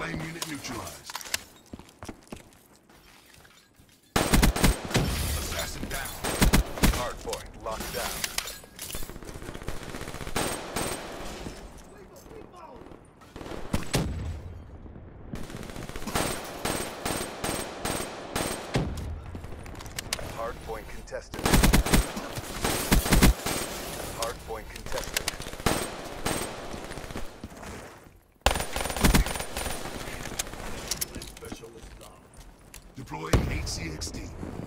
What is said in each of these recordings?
Flame unit neutralized. Assassin down. Hardpoint locked down. Hardpoint contested. Hardpoint contested. Deploying HCXD.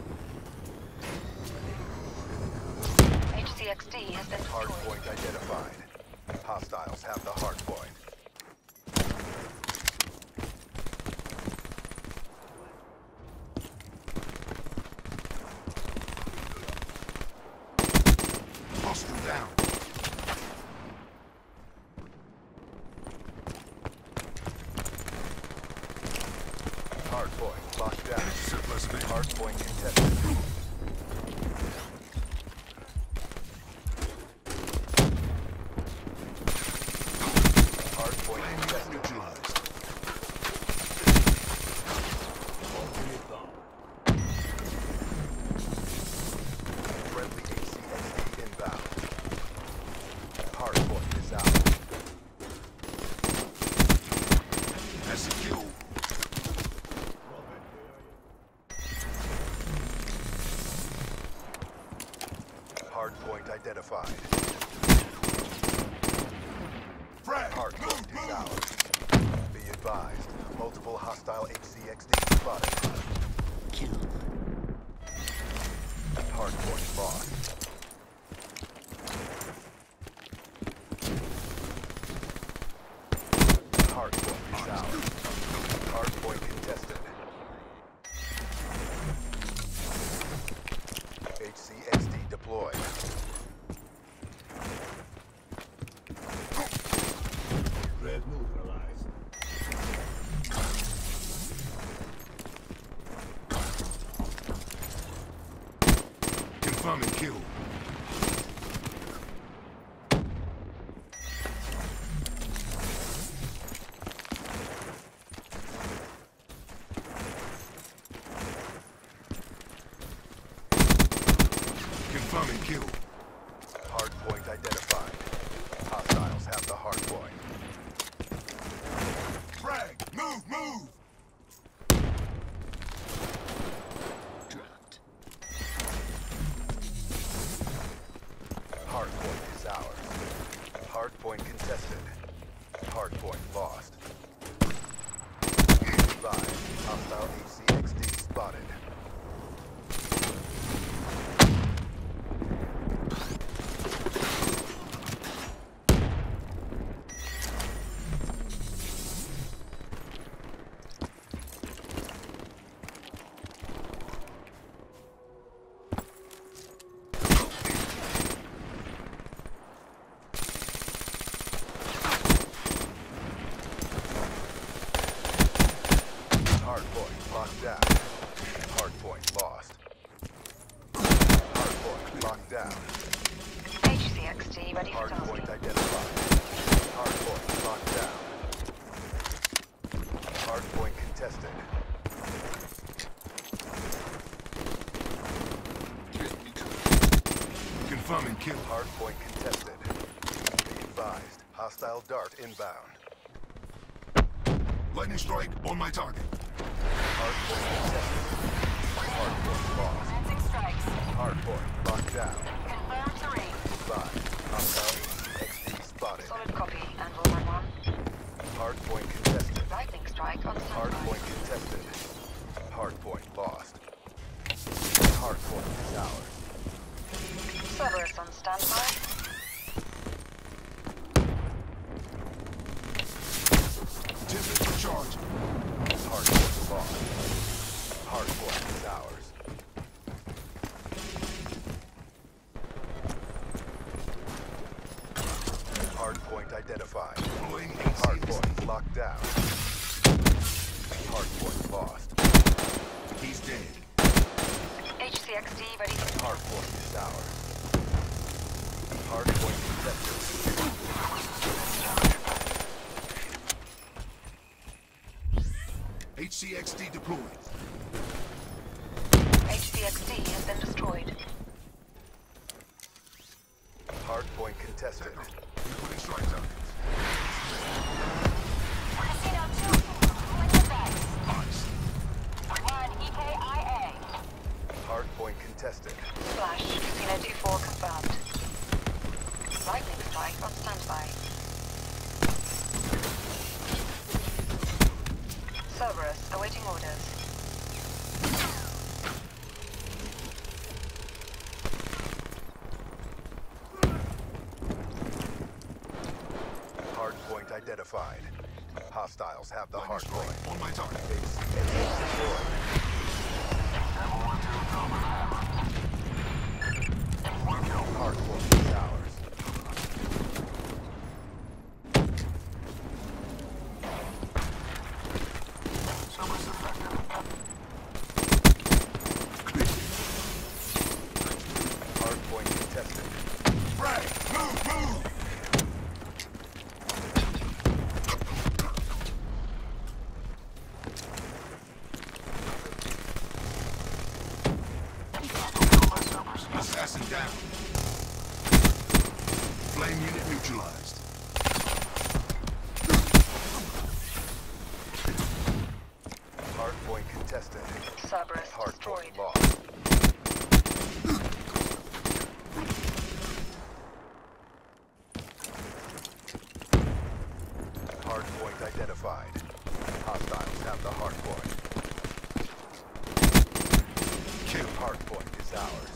HCXD has been deployed. Hardpoint identified. Hostiles have the hardpoint. Hostile down. Hardpoint locked down. Surplus event. Hardpoint contested. Hardpoint Flame unit contested. neutralized. Friendly HCXD inbound. Hardpoint is out. SQ. Hardpoint identified. Frag. Hardpoint is ours. Be advised, multiple hostile HCXD spotted. Kill. Hardpoint lost. Hardpoint is ours. Hardpoint contested. HCXD deployed. Red neutralized. Confirming kill. Confirming kill. Hardpoint identified. Hostiles have the hardpoint. Frag. Move. Dropped. Hardpoint is ours. Hardpoint contested. Hardpoint lost. Advised, hostile HCXD spotted. Hardpoint locked down. Hardpoint lost. Hardpoint locked down. HCXD ready for Hardpoint tasking. identified. Hardpoint locked down. Hardpoint contested. Confirming kill. Hardpoint contested. Be advised, hostile dart inbound. Lightning strike on my target. Hardpoint contested. Hardpoint lost. Commencing strikes. Hardpoint locked down. Confirm terrain. Advised, hostile HCXD spotted. Solid copy. Anvil 1-1. Hardpoint contested. Lightning strike on standby. Hardpoint contested. Hardpoint lost. Hardpoint is ours. Cerberus on standby. Tempest charge. Hardpoint lost. Hardpoint is ours. Hardpoint identified. Deploying Hardpoint locked down. Hardpoint lost. He's dead. HCXD ready for Hardpoint is ours. Hardpoint contested. HCXD deployed. HCXD has been destroyed. Hardpoint contested. Putting strike targets. Casino 2, pulling the dice. Nice. 1 EKIA. Hardpoint contested. Flash, Casino 2-4 confirmed. Lightning strike on standby. Cerberus awaiting orders. Hardpoint identified. Hostiles have the Lightning hardpoint. strike on my target. HCXD deployed. Hardpoint is ours. Hardpoint contested. Frag! Move! Move! Assassin down. Flame unit neutralized. Hardpoint contested. Cerberus destroyed. Hardpoint lost. Hardpoint identified. Hostiles have the hardpoint. Kill. Hardpoint is ours.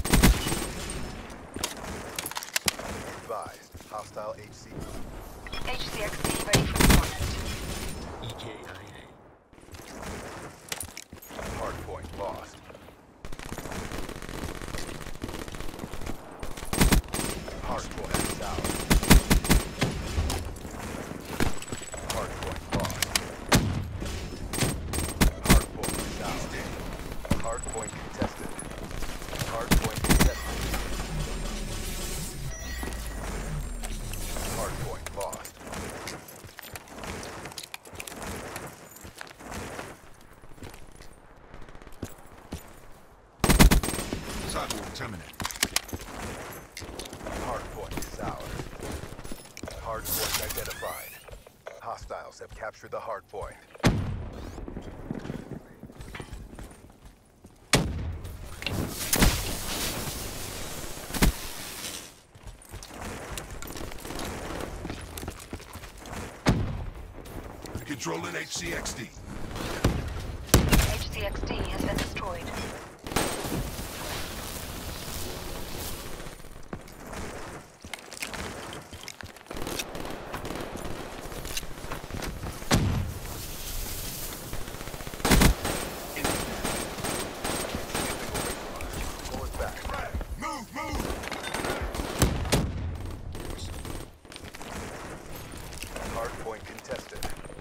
Advised. Hostile HC. HCXD ready for deployment. EKIA. Hardpoint lost. Hardpoint is ours. Hardpoint lost. Hardpoint is ours. Hardpoint contested. Hardpoint contested. Hardpoint lost. Cyborg terminated. Hardpoint is ours. Hardpoint identified. Hostiles have captured the hardpoint. Controlling HCXD. HCXD has been destroyed. Pull it back. Frag! Move! Move! Hardpoint contested.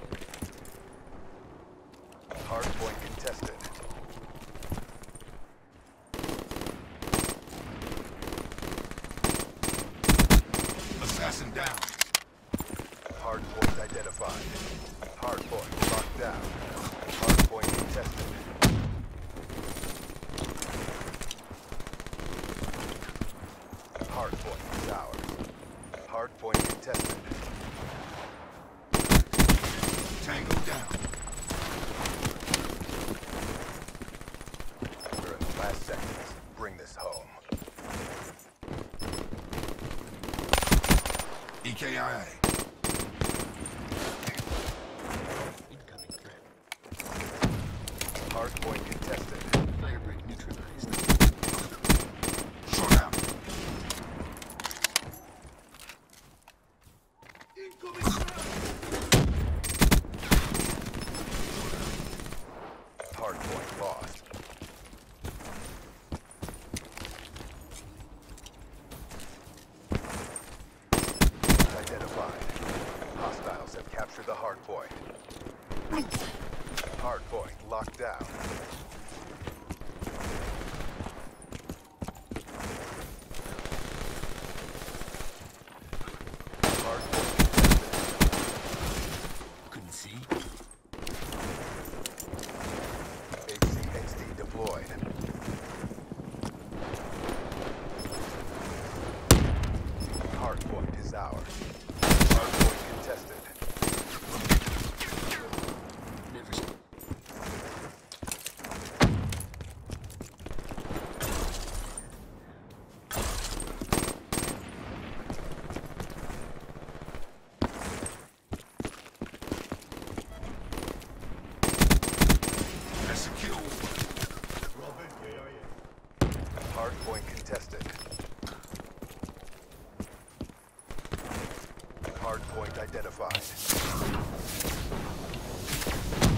Hardpoint contested. Assassin down. Hardpoint identified. Hardpoint locked down. Hardpoint contested. Hardpoint is ours. Hardpoint contested. Tango down. We're in the last seconds. Bring this home. EKIA. Incoming threat. Hardpoint contested. Firebreak neutralized. Short out. Hardpoint lost. Identified. Hostiles have captured the hardpoint. Hardpoint locked down. Hardpoint contested. Couldn't see. identified.